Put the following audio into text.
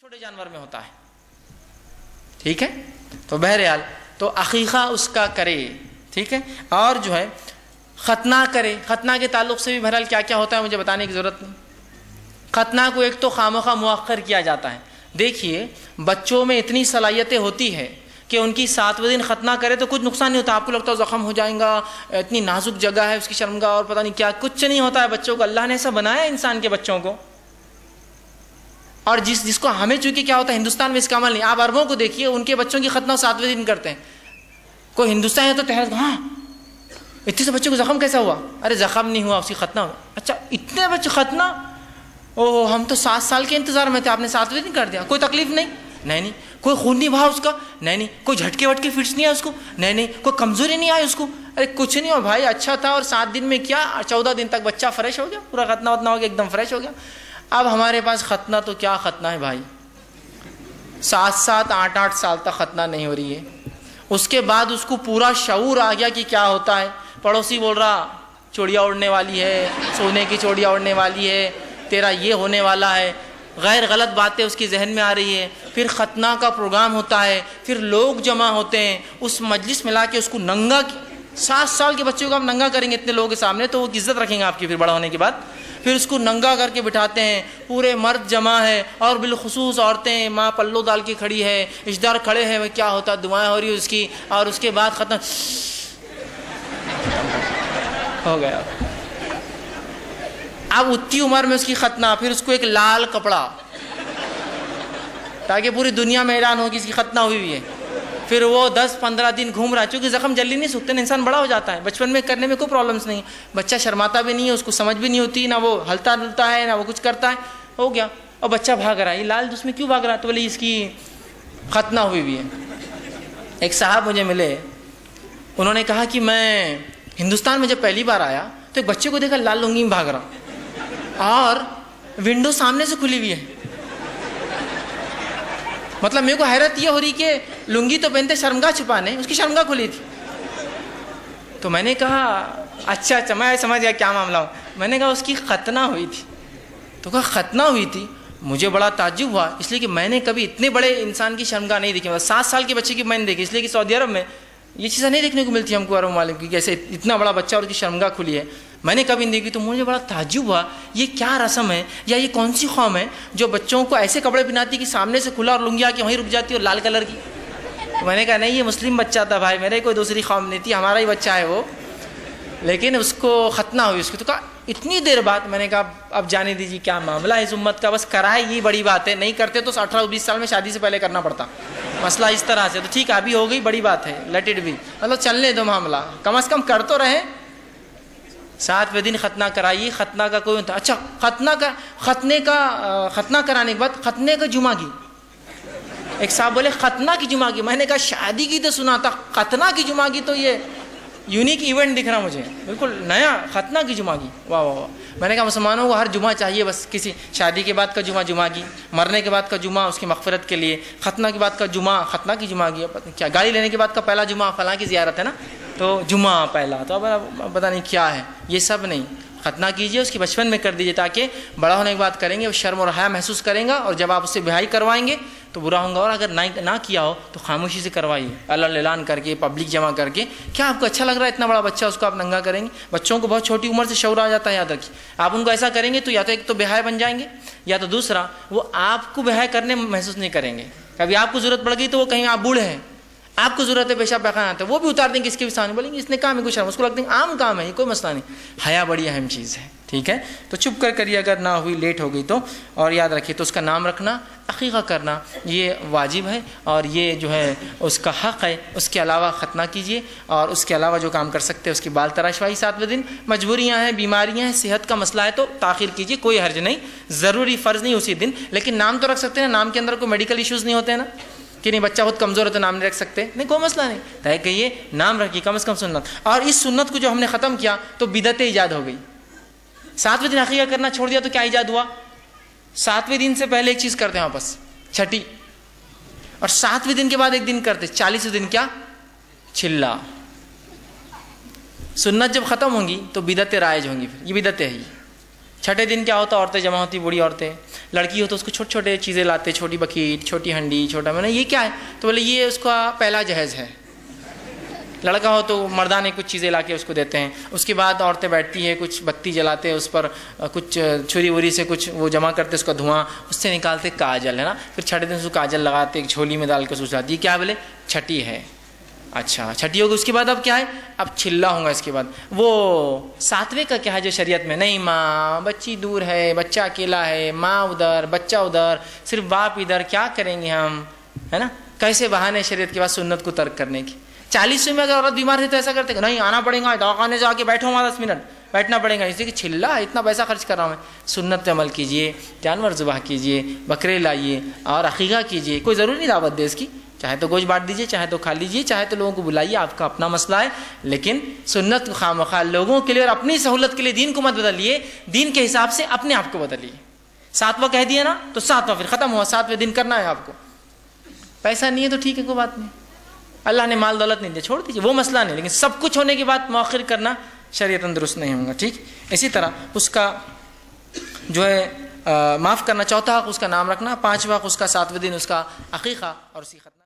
چھوٹے جانور میں ہوتا ہے. ٹھیک ہے, تو بہرحال تو عقیقہ اس کا کرے. ٹھیک ہے, اور جو ہے ختنہ کرے. ختنہ کے تعلق سے بھی بہرحال کیا کیا ہوتا ہے مجھے بتانے کی ضرورت نہیں. ختنہ کو ایک تو خامخواہ مؤخر کیا جاتا ہے. دیکھیے بچوں میں اتنی صلاحیتیں ہوتی ہے کہ ان کی 7ویں دن ختنہ کرے تو کچھ نقصان نہیں ہوتا. آپ کو لگتا ہے زخم ہو جائیں گا, اتنی نازک جگہ ہے اس کی شرمگاہ اور پتہ نہیں کیا, کچھ نہیں ہوتا ہے بچوں کو. اللہ نے ایسا بنایا انسان کے بچوں کو. اور جس کو ہمیں چونکہ کیا ہوتا ہے ہندوستان میں اس کا عمل نہیں. آپ عربوں کو دیکھیے, ان کے بچوں کی ختنہ 7ویں دن کرتے ہیں. کوئی ہندوستان ہے تو ٹھہر, ہاں اتنے سے بچوں کو زخم کیسا ہوا؟ ارے زخم نہیں ہوا, اس کی ختنہ ہوا. اچھا اتنے بچے ختنہ, او ہم تو 7 سال کے انتظار میں تھے, آپ نے 7ویں دن کر دیا. کوئی تکلیف نہیں, نہیں. کوئی خون نہیں بہا اس کا, نہیں. کوئی جھٹکے وٹکے فٹس نہیں آیا اس کو, نہیں. کوئی کمزوری نہیں آئی اس کو, ارے کچھ نہیں ہوا بھائی, اچھا تھا. اور 7 دن میں کیا 14 دن تک بچہ فریش ہو گیا, پورا ختنہ وتنا ہو گیا, ایک دم فریش ہو گیا. اب ہمارے پاس ختنہ تو کیا ختنہ ہے بھائی, 7 8 سال تک ختنہ نہیں ہو رہی ہے. اس کے بعد اس کو پورا شعور آ گیا کہ کیا ہوتا ہے. پڑوسی بول رہا چوڑیاں اڑنے والی ہے, سونے کی چوڑیاں اڑنے والی ہے, تیرا یہ ہونے والا ہے, غیر غلط باتیں اس کی ذہن میں آ رہی ہے. پھر ختنہ کا پروگرام ہوتا ہے, پھر لوگ جمع ہوتے ہیں, اس مجلس میں لا کے اس کو ننگا. 7 سال کے بچے کو آپ ننگا کریں گے اتنے لوگوں کے سامنے تو وہ عزت رکھیں گے آپ کی پھر بڑا ہونے کے بعد. پھر اس کو ننگا کر کے بٹھاتے ہیں, پورے مرد جمع ہے اور بالخصوص عورتیں, ماں پلو ڈال کے کھڑی ہے, رشتہ دار کھڑے ہیں, کیا ہوتا دعائیں ہو رہی ہے اس کی. اور اس کے بعد ختم ہو گیا. اب اتنی عمر میں اس کی ختنہ, پھر اس کو ایک لال کپڑا تاکہ پوری دنیا میں اعلان ہو کہ اس کی ختنہ ہوئی ہے. پھر وہ 10-15 دن گھوم رہا, چونکہ زخم جلدی نہیں سوکھتے, انسان بڑا ہو جاتا ہے. بچپن میں کرنے میں کوئی پرابلمس نہیں, بچہ شرماتا بھی نہیں ہے, اس کو سمجھ بھی نہیں ہوتی, نہ وہ ہلتا ڈلتا ہے نہ وہ کچھ کرتا ہے, ہو گیا. اور بچہ بھاگ رہا ہے, یہ لال اس میں کیوں بھاگ رہا ہے؟ تو بولے اس کی ختنہ ہوئی ہے. ایک صاحب مجھے ملے, انہوں نے کہا کہ میں ہندوستان میں جب پہلی بار آیا تو ایک بچے کو دیکھا لال لنگی میں بھاگ رہا اور ونڈو سامنے سے کھلی ہوئی ہے. مطلب میرے کو حیرت یہ ہو رہی کہ لنگی تو پہنتے شرمگاہ چھپانے, اس کی شرمگاہ کھلی تھی. تو میں نے کہا اچھا میں سمجھ گیا کیا معاملہ ہو. میں نے کہا اس کی ختنہ ہوئی تھی. تو کہا ختنہ ہوئی تھی. مجھے بڑا تعجب ہوا, اس لیے کہ میں نے کبھی اتنے بڑے انسان کی شرمگاہ نہیں دیکھی. 7 سال کے بچے کی میں نے دیکھی, اس لیے کہ سعودی عرب میں یہ چیزیں نہیں دیکھنے کو ملتی ہم کو عرب ممالک کی, کیسے اتنا بڑا بچہ اور اس کی شرمگاہ کھلی ہے, میں نے کبھی نہیں دیکھی. تو مجھے بڑا تعجب ہوا, یہ کیا رسم ہے یا یہ کون سی قوم ہے جو بچوں کو ایسے کپڑے پہناتی کہ سامنے سے کھلا اور لنگی آ کے وہیں رک جاتی اور لال کلر کی. میں نے کہا نہیں, یہ مسلم بچہ تھا بھائی, میرے کوئی دوسری قوم نہیں تھی, ہمارا ہی بچہ ہے وہ, لیکن اس کو ختنہ ہوئی اس کی. تو کہا اتنی دیر بعد. میں نے کہا اب جانے دیجیے کیا معاملہ ہے اس امت کا, بس کرائے یہ بڑی بات ہے, نہیں کرتے تو 18-20 سال میں شادی سے پہلے کرنا پڑتا مسئلہ اس طرح سے. تو ٹھیک ہے ابھی ہو گئی, بڑی بات ہے, لیٹ اٹ بی, مطلب چلنے دو معاملہ, کم از کم کر تو رہے. 7ویں دن ختنہ کرائیے. ختنہ کا کوئی ہوتا, اچھا ختنہ کرانے کے بعد ختنے کا جمعہ کی. ایک صاحب بولے ختنہ کی جمعہ کی. میں نے کہا شادی کی تو سنا تھا, ختنہ کی جمعہ کی تو یہ یونیک ایونٹ دکھ رہا مجھے, بالکل نیا. ختنہ کی جمعہ کی, واہ واہ واہ. میں نے کہا مسلمانوں کو ہر جمعہ چاہیے, بس کسی شادی کے بعد کا جمعہ کی, مرنے کے بعد کا جمعہ اس کی مغفرت کے لیے, ختنہ کے بعد کا جمعہ ختنہ کی جمعہ کی, کیا گاڑی لینے کے بعد کا پہلا جمعہ فلاں کی زیارت ہے نا, تو جمعہ پہلا, تو اب پتہ نہیں کیا ہے, یہ سب نہیں. ختنہ کیجئے, اس کی بچپن میں کر دیجئے تاکہ بڑا ہونے کے بعد کریں گے وہ شرم اور حیا محسوس کریں گا, اور جب آپ اس سے بہائی کروائیں گے تو برا ہوں گا. اور اگر نہ کیا ہو تو خاموشی سے کروائیے, اعلان کر کے, پبلک جمع کر کے. کیا آپ کو اچھا لگ رہا ہے اتنا بڑا بچہ, اس کو آپ ننگا کریں گے؟ بچوں کو بہت چھوٹی عمر سے شعور آ جاتا ہے, یاد رکھیے. آپ ان کو ایسا کریں گے تو یا تو ایک تو بے حیا بن جائیں گے, یا تو دوسرا وہ آپ کو بے حیا کرنے محسوس نہیں کریں گے. کبھی آپ کو ضرورت پڑ گئی تو وہ کہیں آپ بوڑھے ہیں, آپ کو ضرورت ہے پیشاب پیخانہ آتا ہے, وہ بھی اتار دیں گے اس کے بھی سامنے, بولیں گے اس نے کام ہے, کچھ اس کو لگتا ہے عام کام ہے, یہ کوئی مسئلہ نہیں. حیا بڑی اہم چیز ہے. ٹھیک ہے, تو چپ کر کریے اگر نہ ہوئی, لیٹ ہو گئی تو. اور یاد رکھیے تو اس کا نام رکھنا, عقیقہ کرنا یہ واجب ہے, اور یہ جو ہے اس کا حق ہے. اس کے علاوہ ختنہ کیجیے, اور اس کے علاوہ جو کام کر سکتے ہیں اس کی بال تراشوائی 7ویں دن. مجبوریاں ہیں, بیماریاں ہیں, صحت کا مسئلہ ہے تو تاخیر کیجیے, کوئی حرج نہیں, ضروری فرض نہیں اسی دن. لیکن نام تو رکھ سکتے ہیں, نام کے اندر کوئی میڈیکل ایشوز نہیں ہوتے ہیں نا, کہ نہیں بچہ بہت کمزور ہے تو نام نہیں رکھ سکتے, نہیں کوئی مسئلہ نہیں. طے کہیے نام رکھیے, کم از کم سنت. اور اس سنت کو جو ہم نے ختم کیا تو بدعت ایجاد ہو گئی. 7ویں دن عقیقہ کرنا چھوڑ دیا تو کیا ایجاد ہوا؟ 7ویں دن سے پہلے ایک چیز کرتے ہیں واپس, چھٹی, اور 7ویں دن کے بعد ایک دن کرتے, 40ویں دن کیا چلا. سنت جب ختم ہوں گی تو بدعتیں رائج ہوں گی, پھر یہ بدعتیں ہیں. چھٹے دن کیا ہوتا, عورتیں جمع ہوتی, بوڑھی عورتیں, لڑکی ہو تو اس کو چھوٹے چھوٹے چیزیں لاتے, چھوٹی بکیٹ, چھوٹی ہنڈی, چھوٹا, میں نے یہ کیا ہے, تو بولے یہ اس کا پہلا جہیز ہے. لڑکا ہو تو مردانے کچھ چیزیں لا کے اس کو دیتے ہیں. اس کے بعد عورتیں بیٹھتی ہے, کچھ بتی جلاتے, اس پر کچھ چھری وری سے کچھ وہ جمع کرتے, اس کا دھواں, اس سے نکالتے کاجل, ہے نا, پھر چھٹے دن اس کو کاجل لگاتے, ایک جھولی میں ڈال کے سوچاتی ہے, کیا بولے چھٹی ہے. اچھا چھٹی ہوگی, اس کے بعد اب کیا ہے, اب چلا ہوں گا. اس کے بعد وہ 7ویں کا کیا ہے جو شریعت میں, نہیں ماں بچی دور ہے, بچہ اکیلا ہے, ماں ادھر بچہ ادھر, صرف باپ ادھر, کیا کریں گے ہم, ہے نا. کیسے بہانے شریعت کے بعد سنت کو ترک کرنے کی. 40ویں میں اگر عورت بیمار ہے تو ایسا کرتے کہ نہیں آنا پڑے گا, دواخانے سے آ کے بیٹھو وہاں 10 منٹ بیٹھنا پڑے گا, اسی کہ چلا اتنا پیسہ خرچ کر رہا ہوں میں. سنت پہ عمل کیجئے, جانور ذبح کیجئے, بکرے لائیے اور عقیقہ کیجئے. کوئی ضروری نہیں دعوت دے اس کی, چاہے تو گوشت بانٹ دیجئے, چاہے تو کھا لیجئے, چاہے تو لوگوں کو بلائیے, آپ کا اپنا مسئلہ ہے. لیکن سنت کو خواہ لوگوں کے لیے اور اپنی سہولت کے لیے دین کو مت بدلیے, دین کے حساب سے اپنے آپ کو بدلیے. 7واں کہہ دیا نا تو 7واں پھر ختم ہوا, 7ویں دن کرنا ہے آپ کو. پیسہ نہیں ہے تو ٹھیک ہے, کوئی بات نہیں, اللہ نے مال دولت نہیں دیا, چھوڑ دیجیے, وہ مسئلہ نہیں. لیکن سب کچھ ہونے کے بعد مؤخر کرنا شریعتاً درست نہیں ہوگا. ٹھیک. اسی طرح اس کا جو ہے معاف کرنا, چوتھا حق اس کا نام رکھنا, 5واں حق اس کا 7ویں دن اس کا عقیقہ اور اسی ختم.